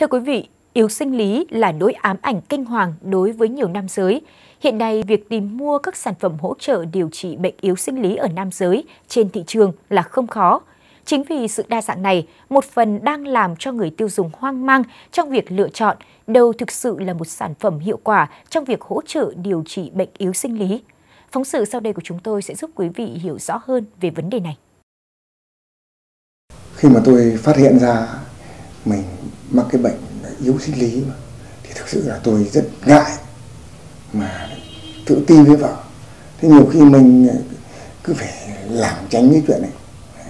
Thưa quý vị, yếu sinh lý là nỗi ám ảnh kinh hoàng đối với nhiều nam giới. Hiện nay, việc tìm mua các sản phẩm hỗ trợ điều trị bệnh yếu sinh lý ở nam giới trên thị trường là không khó. Chính vì sự đa dạng này, một phần đang làm cho người tiêu dùng hoang mang trong việc lựa chọn đâu thực sự là một sản phẩm hiệu quả trong việc hỗ trợ điều trị bệnh yếu sinh lý. Phóng sự sau đây của chúng tôi sẽ giúp quý vị hiểu rõ hơn về vấn đề này. Khi mà tôi phát hiện ra mình mắc cái bệnh yếu sinh lý thì thực sự là tôi rất ngại mà tự ti với vợ. Thế nhiều khi mình cứ phải lảng tránh cái chuyện này.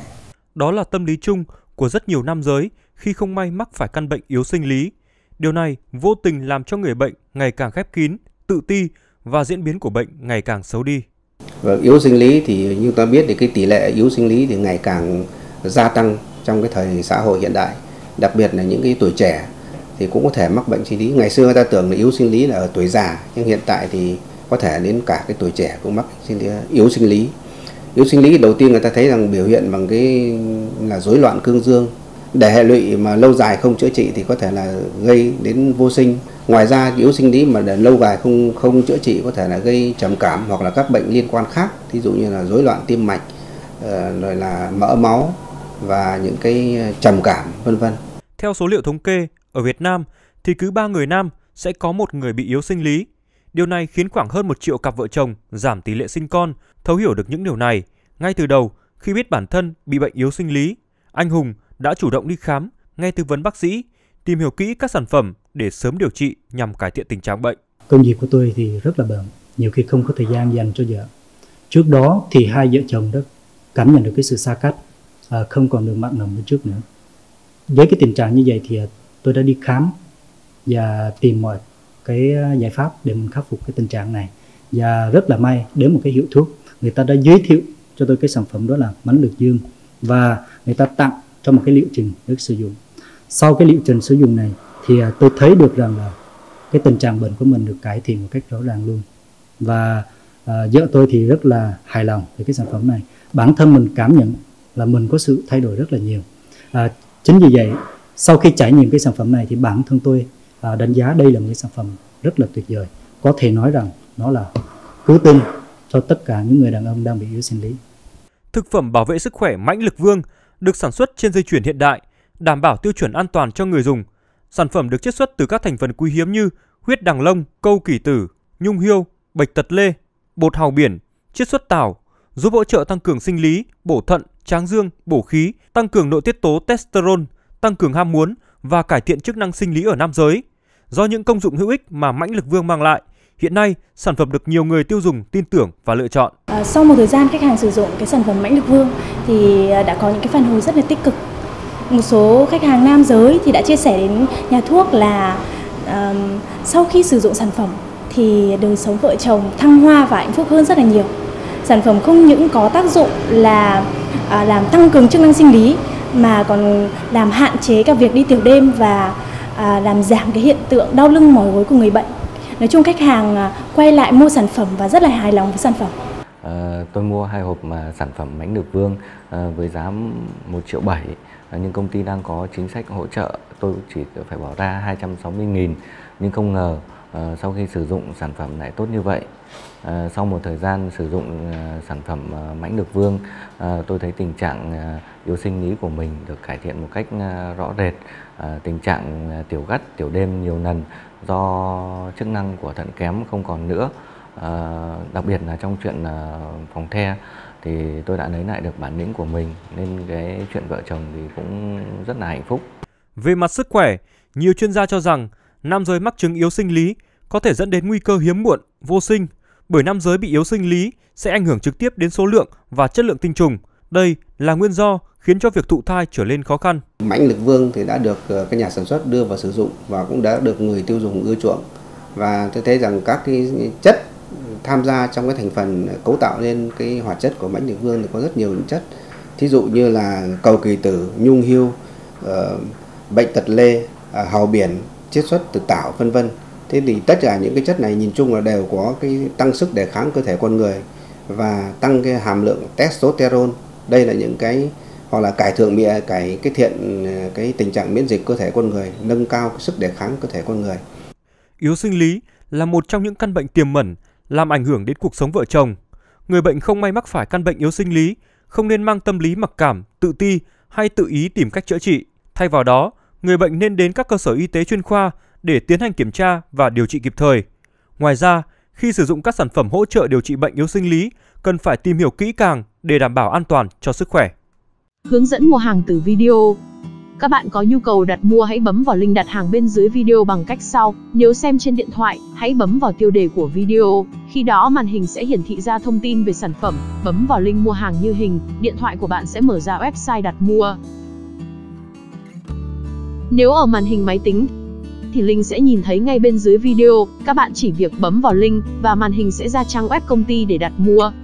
Đó là tâm lý chung của rất nhiều nam giới khi không may mắc phải căn bệnh yếu sinh lý. Điều này vô tình làm cho người bệnh ngày càng khép kín, tự ti và diễn biến của bệnh ngày càng xấu đi. Và yếu sinh lý thì như ta biết thì cái tỷ lệ yếu sinh lý thì ngày càng gia tăng trong cái thời xã hội hiện đại, đặc biệt là những cái tuổi trẻ thì cũng có thể mắc bệnh sinh lý. Ngày xưa người ta tưởng là yếu sinh lý là ở tuổi già, nhưng hiện tại thì có thể đến cả cái tuổi trẻ cũng mắc yếu sinh lý. Yếu sinh lý đầu tiên người ta thấy rằng biểu hiện bằng cái là rối loạn cương dương, để hệ lụy mà lâu dài không chữa trị thì có thể là gây đến vô sinh. Ngoài ra yếu sinh lý mà để lâu dài không chữa trị có thể là gây trầm cảm hoặc là các bệnh liên quan khác, ví dụ như là rối loạn tim mạch, rồi là mỡ máu và những cái trầm cảm vân vân. Theo số liệu thống kê, ở Việt Nam thì cứ 3 người nam sẽ có một người bị yếu sinh lý. Điều này khiến khoảng hơn 1 triệu cặp vợ chồng giảm tỷ lệ sinh con. Thấu hiểu được những điều này, ngay từ đầu khi biết bản thân bị bệnh yếu sinh lý, anh Hùng đã chủ động đi khám, nghe tư vấn bác sĩ, tìm hiểu kỹ các sản phẩm để sớm điều trị nhằm cải thiện tình trạng bệnh. Công việc của tôi thì rất là bận, nhiều khi không có thời gian dành cho vợ. Trước đó thì hai vợ chồng đã cảm nhận được cái sự xa cách, không còn được mặn nồng như trước nữa. Với cái tình trạng như vậy thì tôi đã đi khám và tìm mọi cái giải pháp để mình khắc phục cái tình trạng này. Và rất là may đến một cái hiệu thuốc, người ta đã giới thiệu cho tôi cái sản phẩm đó là mãnh lực dương và người ta tặng cho một cái liệu trình để sử dụng. Sau cái liệu trình sử dụng này thì tôi thấy được rằng là cái tình trạng bệnh của mình được cải thiện một cách rõ ràng luôn. Và vợ tôi thì rất là hài lòng về cái sản phẩm này. Bản thân mình cảm nhận là mình có sự thay đổi rất là nhiều. Chính vì vậy, sau khi trải nghiệm cái sản phẩm này thì bản thân tôi đánh giá đây là một cái sản phẩm rất là tuyệt vời. Có thể nói rằng nó là cứu tinh cho tất cả những người đàn ông đang bị yếu sinh lý. Thực phẩm bảo vệ sức khỏe Mãnh Lực Vương được sản xuất trên dây chuyền hiện đại, đảm bảo tiêu chuẩn an toàn cho người dùng. Sản phẩm được chiết xuất từ các thành phần quý hiếm như huyết đằng long, câu kỷ tử, nhung hiêu, bạch tật lê, bột hào biển, chiết xuất tảo, giúp hỗ trợ tăng cường sinh lý, bổ thận, tráng dương, bổ khí, tăng cường nội tiết tố testosterone, tăng cường ham muốn và cải thiện chức năng sinh lý ở nam giới. Do những công dụng hữu ích mà Mãnh Lực Vương mang lại, hiện nay sản phẩm được nhiều người tiêu dùng tin tưởng và lựa chọn. Sau một thời gian khách hàng sử dụng cái sản phẩm Mãnh Lực Vương thì đã có những cái phản hồi rất là tích cực. Một số khách hàng nam giới thì đã chia sẻ đến nhà thuốc là sau khi sử dụng sản phẩm thì đời sống vợ chồng thăng hoa và hạnh phúc hơn rất là nhiều. Sản phẩm không những có tác dụng là làm tăng cường chức năng sinh lý mà còn làm hạn chế cả việc đi tiểu đêm và làm giảm cái hiện tượng đau lưng mỏi gối của người bệnh. Nói chung khách hàng quay lại mua sản phẩm và rất là hài lòng với sản phẩm. Tôi mua 2 hộp sản phẩm Mãnh Lực Vương với giá 1,7 triệu, nhưng công ty đang có chính sách hỗ trợ, tôi chỉ phải bỏ ra 260.000, nhưng không ngờ sau khi sử dụng sản phẩm lại tốt như vậy. Sau một thời gian sử dụng sản phẩm Mãnh Lực Vương, tôi thấy tình trạng yếu sinh lý của mình được cải thiện một cách rõ rệt. Tình trạng tiểu gắt, tiểu đêm nhiều lần do chức năng của thận kém không còn nữa. Đặc biệt là trong chuyện phòng the thì tôi đã lấy lại được bản lĩnh của mình, nên cái chuyện vợ chồng thì cũng rất là hạnh phúc. Về mặt sức khỏe, nhiều chuyên gia cho rằng nam giới mắc chứng yếu sinh lý có thể dẫn đến nguy cơ hiếm muộn, vô sinh, bởi nam giới bị yếu sinh lý sẽ ảnh hưởng trực tiếp đến số lượng và chất lượng tinh trùng. Đây là nguyên do khiến cho việc thụ thai trở nên khó khăn. Mãnh Lực Vương thì đã được các nhà sản xuất đưa vào sử dụng và cũng đã được người tiêu dùng ưa chuộng. Và tôi thấy rằng các cái chất tham gia trong cái thành phần cấu tạo nên cái hoạt chất của Mãnh Lực Vương thì có rất nhiều những chất. Thí dụ như là cầu kỳ tử, nhung hiêu, bệnh tật lê, hào biển, chiết xuất từ tảo vân vân. Thế thì tất cả những cái chất này nhìn chung là đều có cái tăng sức đề kháng cơ thể con người và tăng cái hàm lượng testosterone. Đây là những cái hoặc là cải thiện cái tình trạng miễn dịch cơ thể con người, nâng cao cái sức đề kháng cơ thể con người. Yếu sinh lý là một trong những căn bệnh tiềm ẩn làm ảnh hưởng đến cuộc sống vợ chồng. Người bệnh không may mắc phải căn bệnh yếu sinh lý không nên mang tâm lý mặc cảm, tự ti hay tự ý tìm cách chữa trị. Thay vào đó, người bệnh nên đến các cơ sở y tế chuyên khoa để tiến hành kiểm tra và điều trị kịp thời. Ngoài ra, khi sử dụng các sản phẩm hỗ trợ điều trị bệnh yếu sinh lý, cần phải tìm hiểu kỹ càng để đảm bảo an toàn cho sức khỏe. Hướng dẫn mua hàng từ video. Các bạn có nhu cầu đặt mua hãy bấm vào link đặt hàng bên dưới video bằng cách sau. Nếu xem trên điện thoại, hãy bấm vào tiêu đề của video. Khi đó màn hình sẽ hiển thị ra thông tin về sản phẩm. Bấm vào link mua hàng như hình, điện thoại của bạn sẽ mở ra website đặt mua. Nếu ở màn hình máy tính, thì link sẽ nhìn thấy ngay bên dưới video. Các bạn chỉ việc bấm vào link và màn hình sẽ ra trang web công ty để đặt mua.